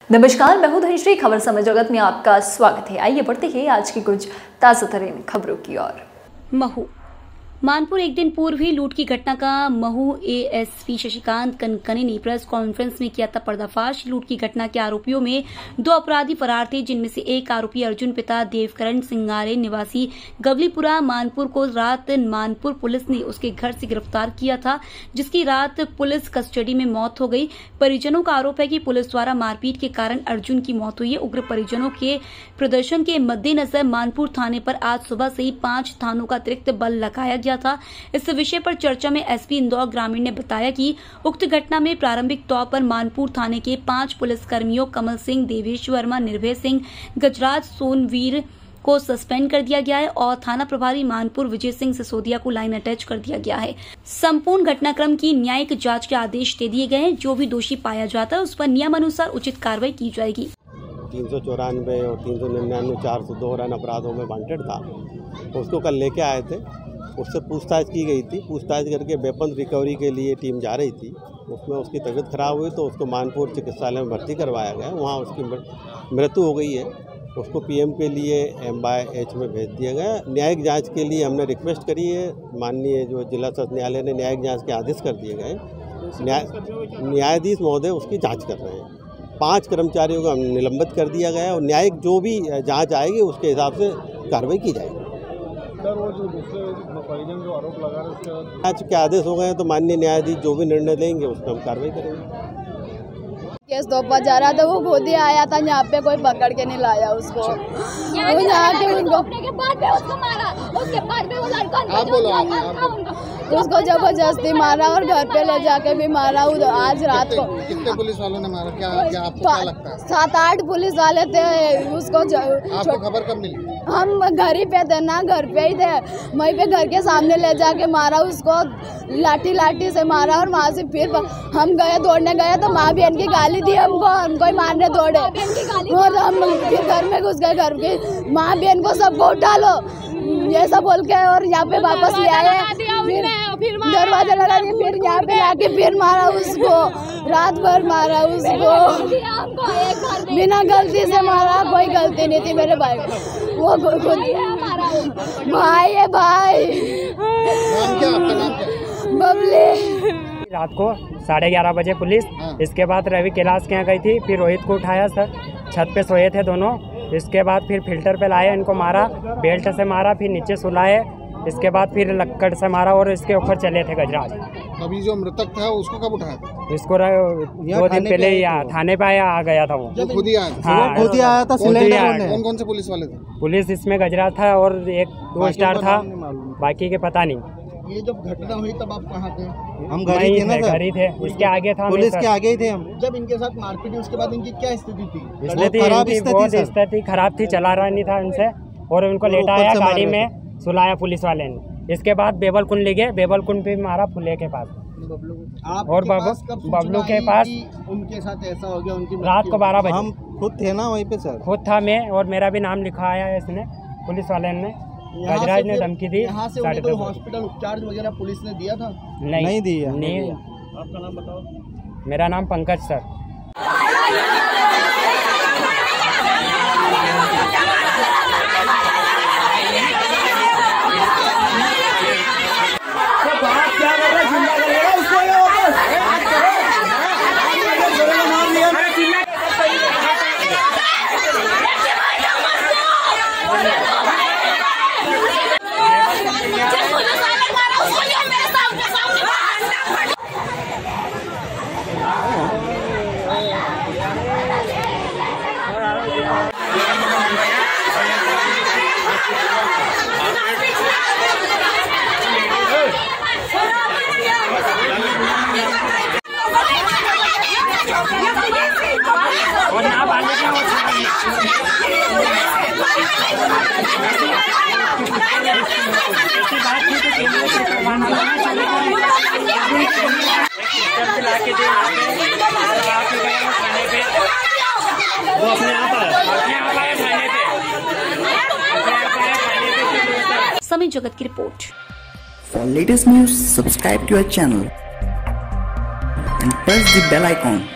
नमस्कार, मैं हूं धनश्री। खबर समय जगत में आपका स्वागत है। आइए बढ़ते हैं आज की कुछ ताजा तरीन खबरों की ओर। महू मानपुर एक दिन पूर्व ही लूट की घटना का महू एएसपी शशिकांत कनकने ने प्रेस कॉन्फ्रेंस में किया था पर्दाफाश। लूट की घटना के आरोपियों में 2 अपराधी फरार थे, जिनमें से एक आरोपी अर्जुन पिता देवकरण सिंगारे निवासी गवलीपुरा मानपुर को रात मानपुर पुलिस ने उसके घर से गिरफ्तार किया था, जिसकी रात पुलिस कस्टडी में मौत हो गई। परिजनों का आरोप है कि पुलिस द्वारा मारपीट के कारण अर्जुन की मौत हुई है। उग्र परिजनों के प्रदर्शन के मद्देनजर मानपुर थाने पर आज सुबह से ही 5 थानों का अतिरिक्त बल लगाया गया था। इस विषय पर चर्चा में एसपी इंदौर ग्रामीण ने बताया कि उक्त घटना में प्रारंभिक तौर पर मानपुर थाने के 5 पुलिसकर्मियों कमल सिंह, देवेश वर्मा, निर्भय सिंह, गजराज सोनवीर को सस्पेंड कर दिया गया है और थाना प्रभारी मानपुर विजय सिंह सिसोदिया को लाइन अटैच कर दिया गया है। संपूर्ण घटनाक्रम की न्यायिक जांच के आदेश दे दिए गए हैं। जो भी दोषी पाया जाता है उस पर नियमानुसार उचित कार्रवाई की जाएगी। 394 और 399 402 रन अपराधों में वांटेड था, उसको कल लेके आए थे। उससे पूछताछ की गई थी। पूछताछ करके वेपन रिकवरी के लिए टीम जा रही थी। उसमें उसकी तबीयत खराब हुई तो उसको मानपुर चिकित्सालय में भर्ती करवाया गया। वहाँ उसकी मृत्यु हो गई है। उसको पीएम के लिए MYH में भेज दिया गया। न्यायिक जांच के लिए हमने रिक्वेस्ट करी है। माननीय जो जिला सत्र न्यायालय ने न्यायिक जांच के आदेश कर दिए गए। न्यायाधीश महोदय उसकी जाँच कर रहे हैं। 5 कर्मचारियों को निलंबित कर दिया गया और न्यायिक जो भी जाँच आएगी उसके हिसाब से कार्रवाई की जाएगी। वो जो दूसरे परिजन जो आरोप लगा रहे हैं आज के आदेश हो गए हैं तो माननीय न्यायाधीश जो भी निर्णय लेंगे उस पर हम कार्रवाई करेंगे। केस दोपहर जा रहा था, वो खुद ही आया था यहाँ पे, कोई पकड़ के नहीं लाया उसको। यहाँ के उनको उसको जबरदस्ती मारा और घर पे ले जाके भी मारा। आज रात को कितने पुलिस वालों ने मारा? क्या आपको क्या लगता है? 7-8 पुलिस वाले थे। उसको आपको खबर कब मिली? हम घर ही पे थे ना, घर पे ही थे। वहीं पे घर के सामने ले जाके मारा उसको, लाठी से मारा। और वहाँ से फिर हम गए, दौड़ने गए तो माँ बहन की गाली दी हमको ही मारने दौड़े। और हम फिर घर में घुस गए। घर की माँ बहन को सबको उठा लो ये सब बोल के, और यहाँ पे वापस ले आए। फिर दरवाजा लगा दिया, फिर यहाँ पे आके फिर मारा उसको। रात भर मारा उसको, बिना गलती से मारा। कोई गलती नहीं थी मेरे भाई को। वो खुद भाई है भाई। नाम क्या आपका? नाम क्या? बबली। रात को 11:30 बजे पुलिस, इसके बाद रवि कैलाश के यहाँ गई थी। फिर रोहित को उठाया, सर छत पे सोए थे दोनों। इसके बाद फिर फिल्टर पे लाए, इनको मारा, बेल्ट से मारा, फिर नीचे सुलाए। इसके बाद फिर लक्कड़ से मारा और इसके ऊपर चले थे गजराज। अभी जो मृतक था उसको कब उठाया था? इसको 2 दिन पहले ही थाने पे आ गया था। वो खुद ही आया था? हाँ, खुद ही आया था। कौन से पुलिस वाले थे? पुलिस इसमें गजराज था और 1-2 स्टार था, बाकी के पता नहीं। ये जब घटना हुई तब आप कहाँ थे? हम घर ही थे ना, घर ही थे। इसके आगे था, पुलिस के आगे ही थे हम। जब इनके साथ मारपीट हुई उसके बाद इनकी क्या स्थिति थी? बहुत स्थिति खराब थी, चला रहा नहीं था इनसे। और उनको लेटाया गाड़ी में, सुलाया पुलिस वाले ने। इसके बाद बेबलकुंड ले गए, बेबलकुंड पे मारा फुले के पास। और बबलू के पास उनके साथ ऐसा हो गया? उनकी रात को 12 बजे। हम खुद थे ना वहीं पे सर? खुद था मैं, और मेरा भी नाम लिखाया है इसने, पुलिस वाले ने। गजराज ने धमकी दी। यहाँ से उन्हें कोई हॉस्पिटल उपचार वगैरह पुलिस ने दिया था? नहीं दिया। आपका नाम बताओ। मेरा नाम पंकज सर। वो अपने आप आया खाने पे। समय जगत की रिपोर्ट। For latest news, subscribe to our channel and press the bell icon.